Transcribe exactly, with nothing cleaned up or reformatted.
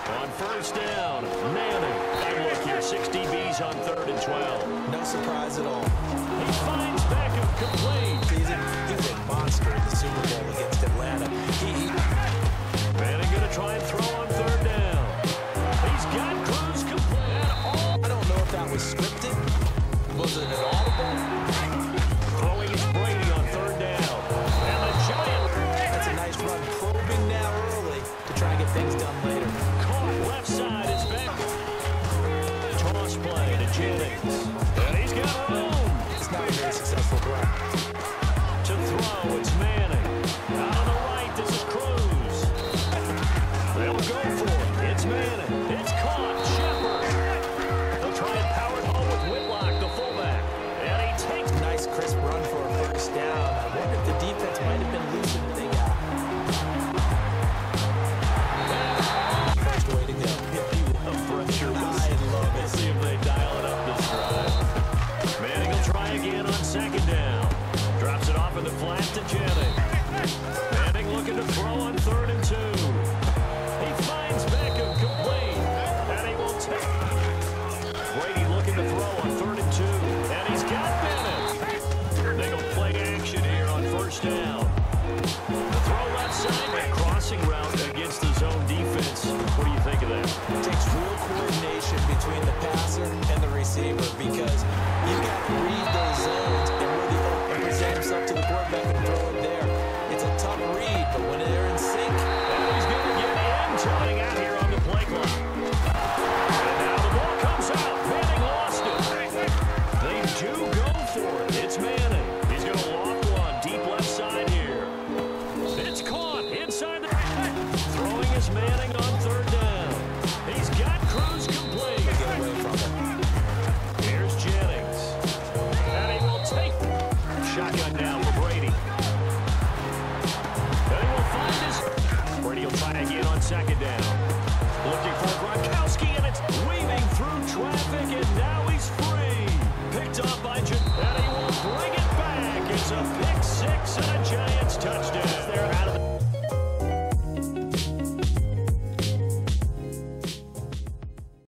On first down, Manning. Good look here, six D Bs on third and twelve. No surprise at all. He finds Beckham complete. He's a, he's a monster in the Super Bowl against Atlanta. He, he... Manning going to try and throw on third down. He's got Cruz complete at all. I don't know if that was scripted. Was it an audible? Throwing is Brady on third down. And the Giant. That's a nice run. Probing now early to try and get things done later. Caught left side. It's back. Toss play to Jennings. And he's got room. It's not a very successful run. To throw, it's Manning. Out on the right, this is Cruz. They'll go for it. It's Manning. It's caught. Shepard. They'll try and power it home with Whitlock, the fullback. And he takes. Nice crisp run for a first down. I wonder if the defense might have been looser than they got. First way to go. A pressure. I love it. Let's see if they dial it up this drive. Manning will try again on second down. Drops it off in the flat to Jennings. Manning looking to throw on third and two. He finds Beckham complete. And he will take. Brady looking to throw on third and two. And he's got Bennett. They go play action here on first down. The throw left side. A crossing route against the zone defense. What do you think of that? It takes real coordination between the passer and the receiver because you've got to read those zones and really open present himself to the quarterback and throw it there. It's a tough read, but when they're in sync. And he's going to get in, turning out here on the play clock. And now the ball comes out. Manning lost it. They do go for it. It's Manning. He's going to loft one deep left side here. It's caught inside the. Throwing is Manning on third down. He's got Cruz complete. Get away from it. Here's Jennings. And he will take. Shotgun down for Brady. And he will find his. Brady will try again on second down. Looking for Gronkowski, and it's weaving through traffic, and now he's free. Picked up by Jan. And he will bring it back. It's a pick six and a Giants touchdown.